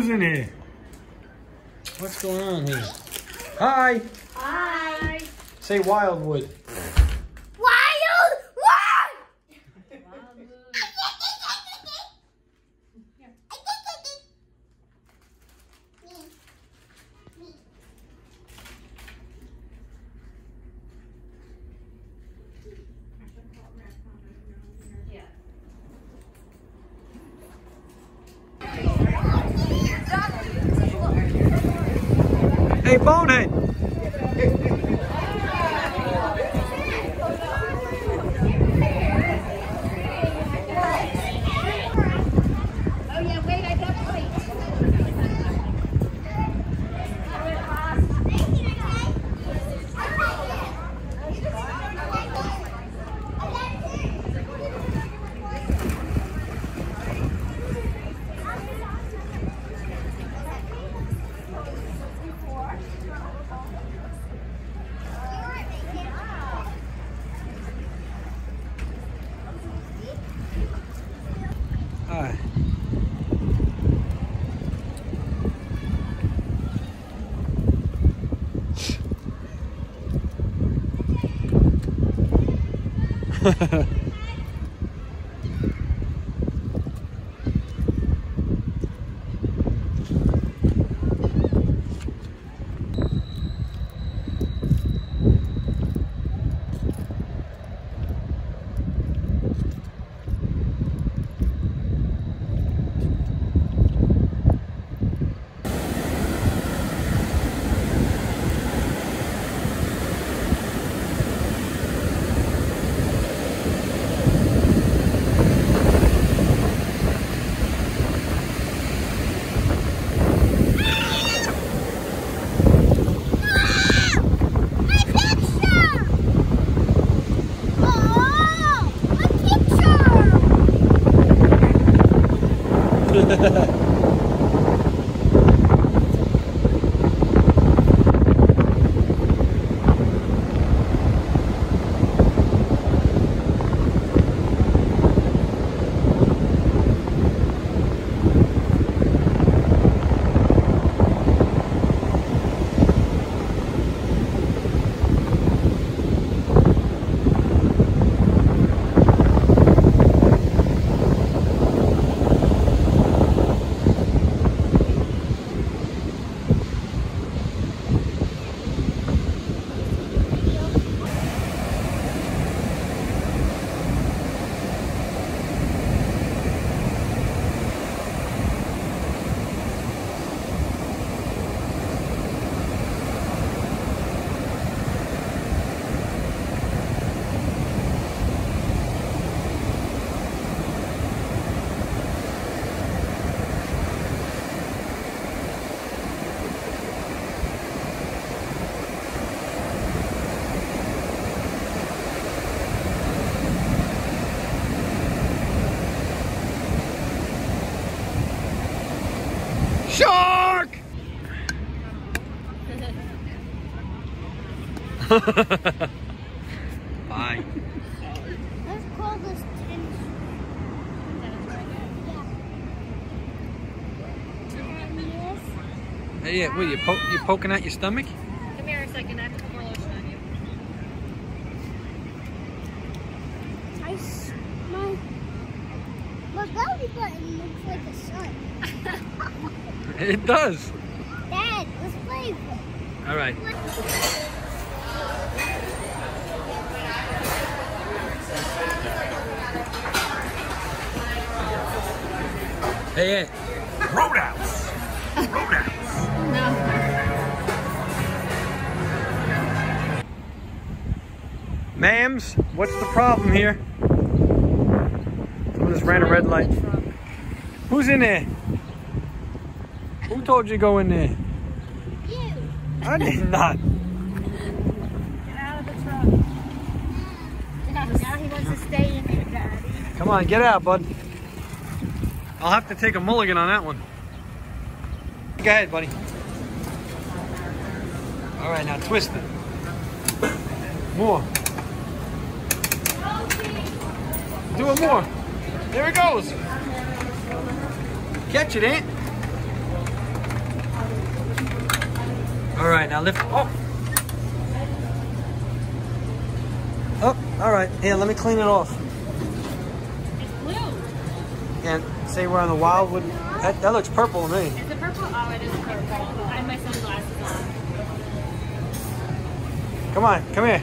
Who's in here? What's going on here? Hi. Hi. Say Wildwood. Hey, Bonehead! Oh yeah, wait, I got plates. Hi. Shark! Bye. Let's call this Hey, yeah, what, you poking at your stomach? Come here a second, I have to put more lotion on you. My belly button looks like a sun. It does. Dad, let's play with it. All right. Hey, Aunt. Roadhouse. Roadhouse. No. Ma'ams, what's the problem here? Someone just ran a red light. Who's in there? Who told you to go in there? You. I did not. Get out of the truck. Now he wants to stay in there, Daddy. Come on, get out, bud. I'll have to take a mulligan on that one. Go ahead, buddy. All right, now twist it. More. Do it more. There it goes. Catch it, Aunt. All right, now lift. Oh. Oh, all right. Here, let me clean it off. It's blue. And say we're on the Wildwood. That looks purple to me. Is it purple? Oh, it is purple. I have my sunglasses on. Come on, come here.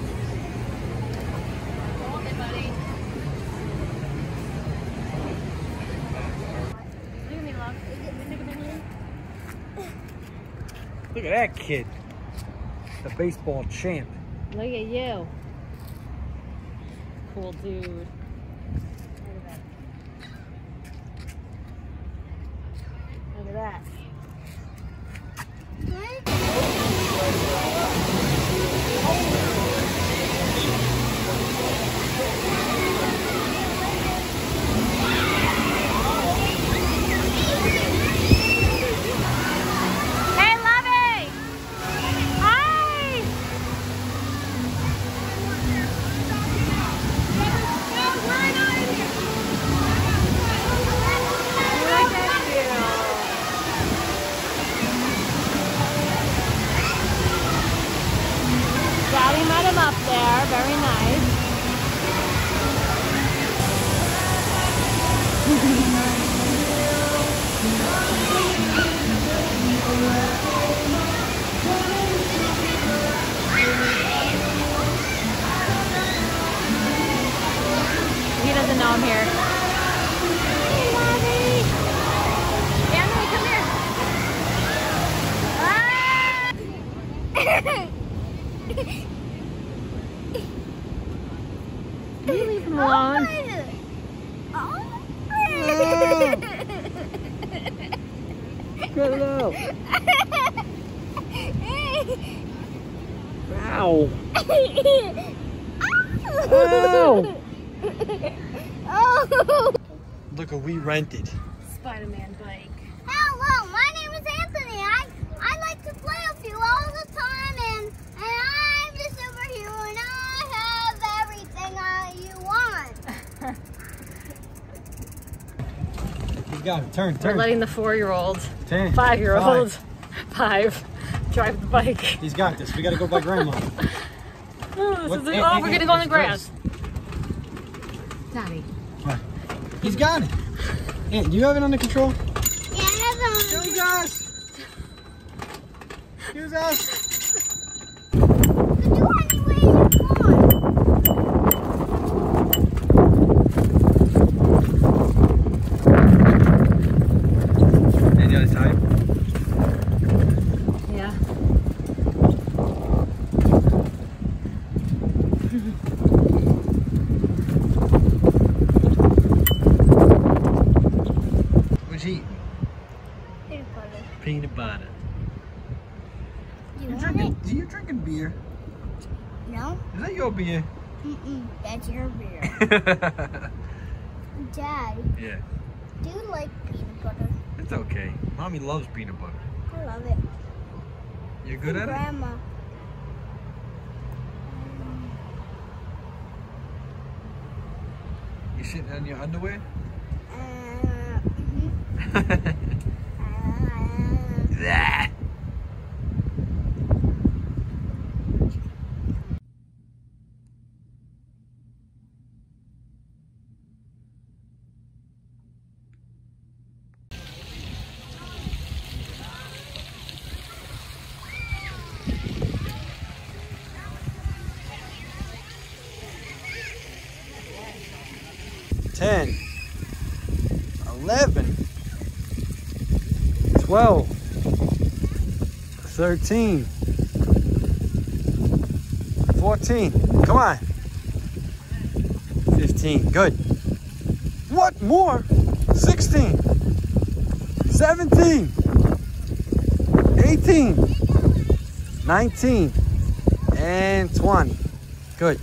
Hold it, buddy. Look at me, love. Look at me. Look at that kid. The baseball champ. Look at you. Cool dude. Look at that. Look at that. Hey, Lovey! Hi! Look at you. Daddy met him up there. Very nice. He doesn't know I'm here. Hey, Lovey. Emily, come here. Can you leave him alone? Hello. Ow. Ow. Oh. Look what we rented. Spider-Man bike. Hello, my name is Anthony. I like to play with you all the time, and I'm the superhero, and I have everything you want. You got it. Turn, We're turn. letting the 4-year-old, 10. 5-year-old, 5, drive the bike. He's got this. We got to go by grandma. Oh, What- we're gonna go on the grass. Daddy. What? He's got it. Ant, do you have it under control? Yeah, I have Here's us. Here's us. to do any way you want. And the other side. Yeah. What'd you eat? Peanut butter. Peanut butter. You You're want drinking, it? you're drinking beer. No? Is that your beer? That's your beer. Dad, Yeah. do you like peanut butter? It's okay. Mommy loves peanut butter. I love it. You're good at it? Grandma. You sitting on your underwear? Mhm. Yeah. Ten, 11, 12, 13, 14. Come on. 15. Good. What more? 16, 17, 18, 19, and 20. Good.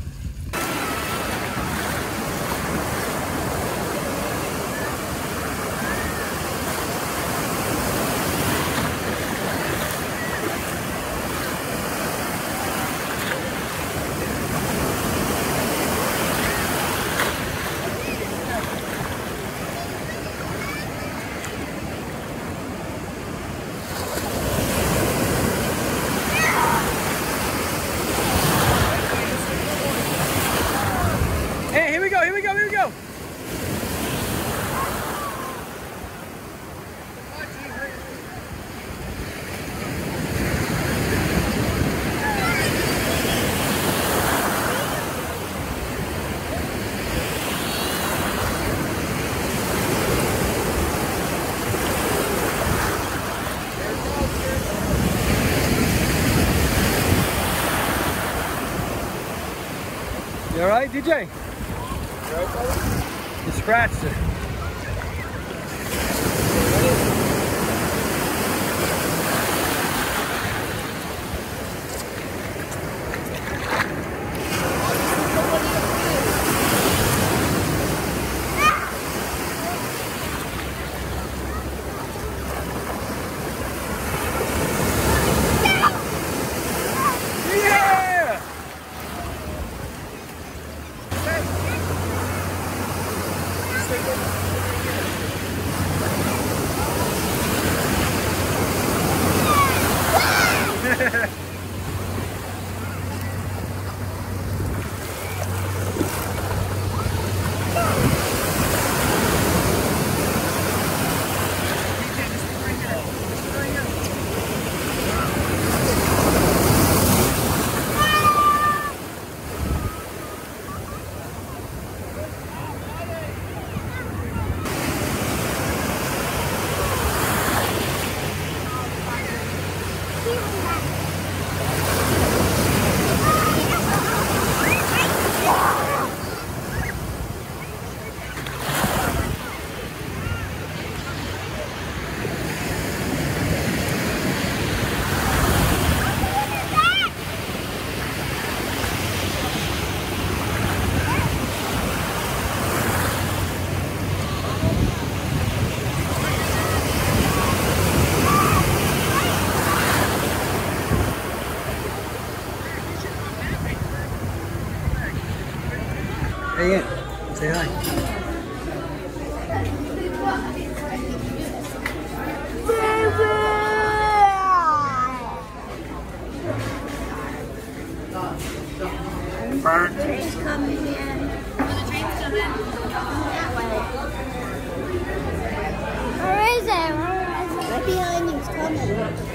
You alright, DJ? You scratched it. Hey, Aunt, say hi. Train's coming in. The train's coming. That way. Where is it? Right behind you. It's coming.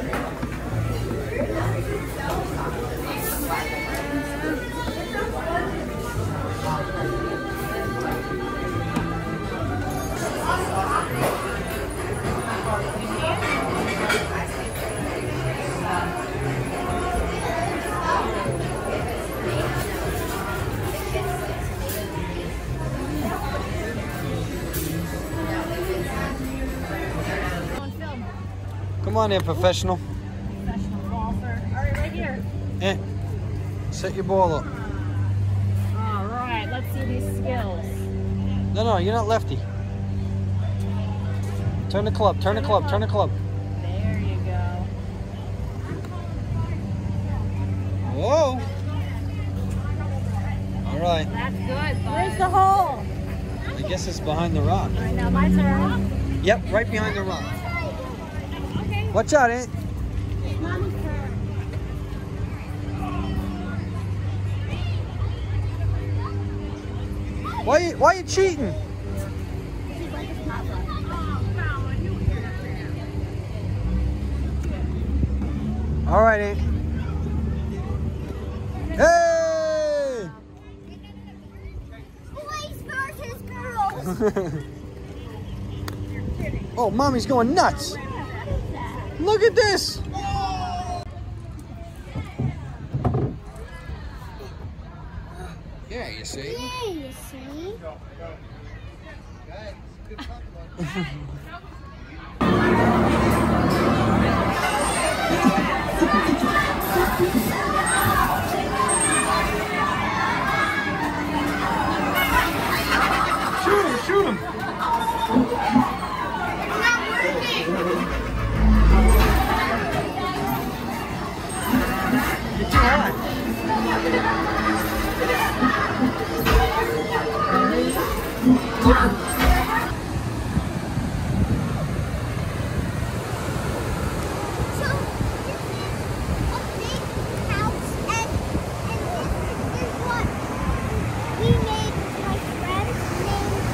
Come on in, professional. Professional golfer. All right, right here. Set your ball up. All right, let's see these skills. No, you're not lefty. Turn the club, turn the club, turn the club. There you go. Whoa. All right. That's good. Where's the hole? I guess it's behind the rock. All right, now my turn. Yep, right behind the rock. Okay. Watch out, Aunt. Mommy's turn. Why you cheating? All right, Aunt. Hey! Boys versus girls. Oh, Mommy's going nuts. Look at this. Yeah, you see. Yeah, you see. Shoot him. Not working. You're too high. So, this is a big house, and this is what we made with my friends named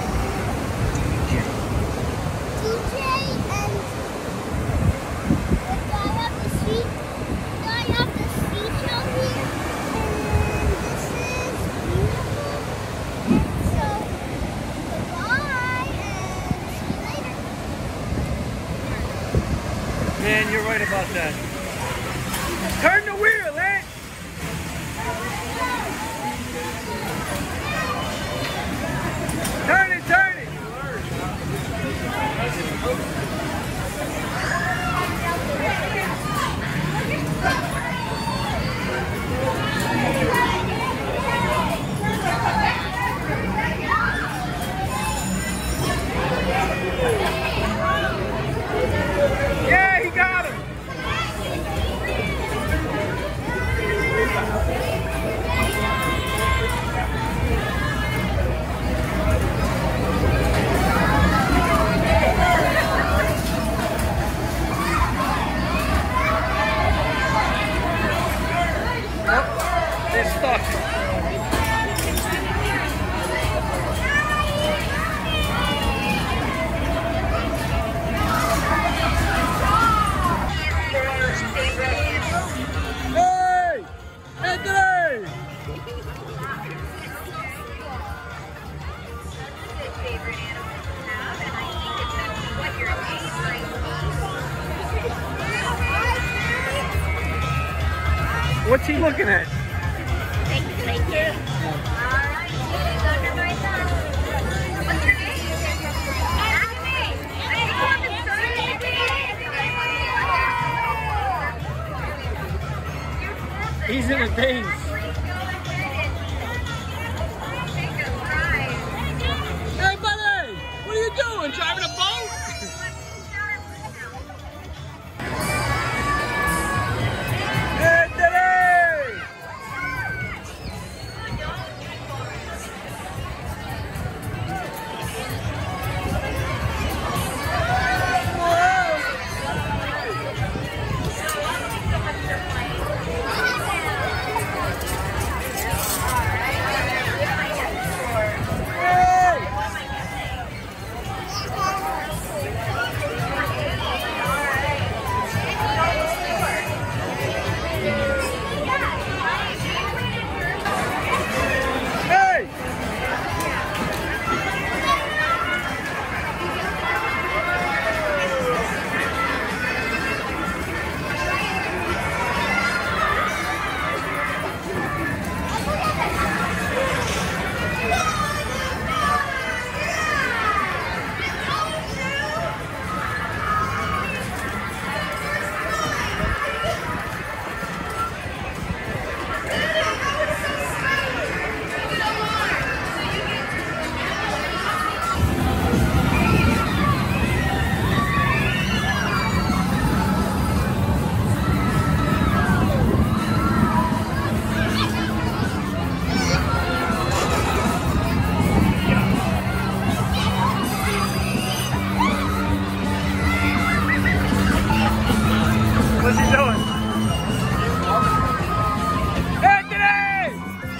DJ, and the guy up the street, out here, and this is beautiful, and so, goodbye, and see you later. Man, you're right about that. Turn the wheel, Aunt. What's he looking at? Thank you, thank you. Alright, what's your name? He's in a daze. Hey, buddy! What are you doing? Driving a boat? What's he doing? Anthony!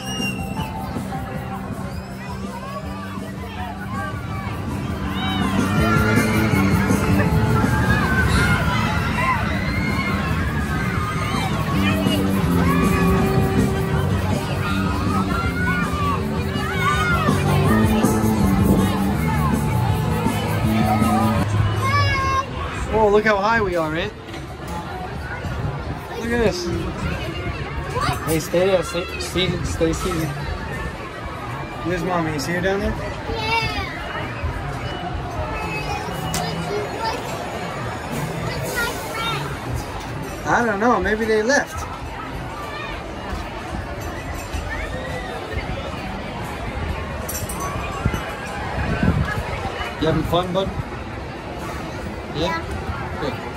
Oh, look how high we are, Aunt. Look at this. Hey, stay there. Stay seated. Where's Mommy? You see her down there? Yeah. What's my friend? I don't know. Maybe they left. You having fun, bud? Yeah? Good.